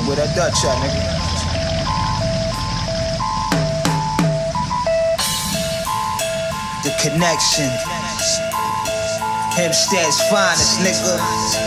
Where that Dutch at, nigga? The connection. Hempstead's finest, nigga.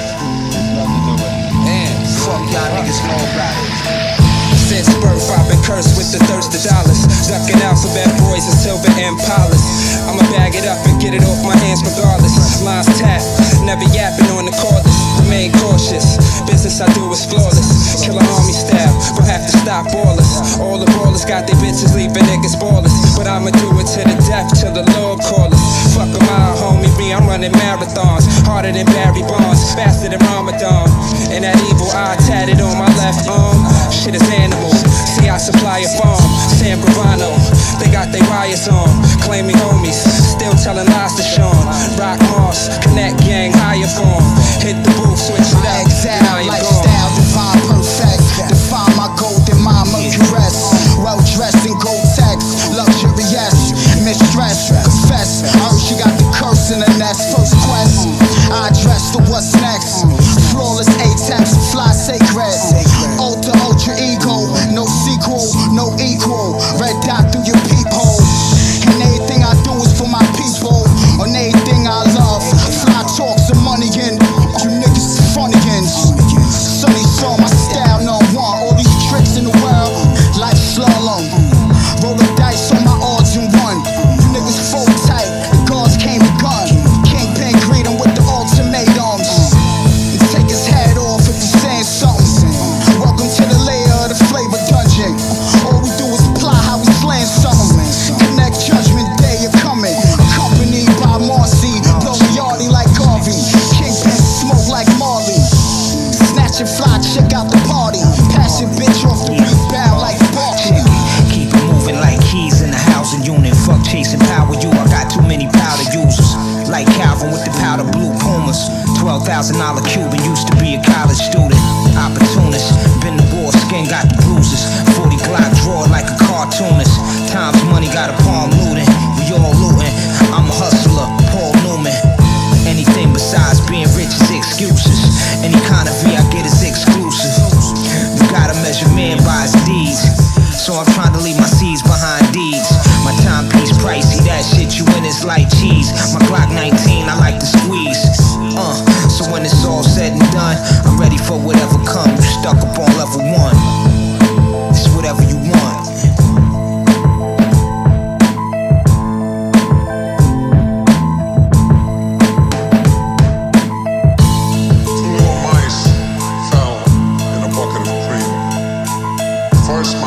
Damn, fuck y'all niggas know about it. Since birth, I've been cursed with the thirst of dollars. Ducking alphabet boys and silver impalas. I'ma bag it up and get it off my hands regardless. Lines tapped, never yapping on the cordless. Remain cautious, business I do is flawless. Kill a army style, we'll have to stop ballers. All the ballers got their bitches leaving niggas ballers. But I'ma do it to the death till the Lord call us. Fuck a mile, homie, me, I'm running marathons. Harder than Barry Bonds, faster than Ramadan. And that evil eye tatted on my left arm. Shit is animal. See, I supply a farm, San Gravano. They got their riots on, claiming homies, still telling lies to Sean. Roc Marciano, Connect Gang, higher form. Hit the booth, switch it up, now you're lifestyle, divine, perfect. Define my gold and my mercuress. Well dressed in gold text, luxurious, mistress, confess. I heard she got the curse in the nest. First quest, I address the what's next. Flawless A-Taps, fly sacred. Ultra ego, no sequel, no equal. Red dot through your peephole. And everything I do is for my people. On everything I love. Fly talks and money in. You niggas is funnigans. Sonny saw my style, no one. All these tricks in the world, like slalom. Roll the dice on my odds and one. You niggas fold tight, the guards came with gun. Kingpin greet him with the ultimatums. And take his head off if he's saying something. Welcome to the layer of the flavor dungeon. All we do is apply how we slaying something. Connect judgment day, you're coming. Accompanied by Marcy, blow Yardy like Garvey. Kingpin smoke like Marley. Snatch and fly, check out the party. Pass your bitch off the rebound like Barkley. Keep it moving like keys in the housing unit. Fuck chasing power, I got too many powder users. Like Calvin with the powder blue Pumas. $12,000 Cuban, used to be a college student. Opportunist, been the war, skin got the bruises. 40 Glock draw like a cartoonist. Times money got a palm looting. We all looting. I'm a hustler, Paul Newman. Anything besides being rich is excuses. Any kind of V I get is exclusive. You gotta measure man by his deeds. So I'm trying to leave my seeds behind deeds. My timepiece pricey, that shit you in is like cheese. My Glock 19, I like to squeeze. So when it's all said and done, I'm ready for whatever comes. You stuck up on level 1. It's whatever you want. Two little mice fell in a bucket of cream. First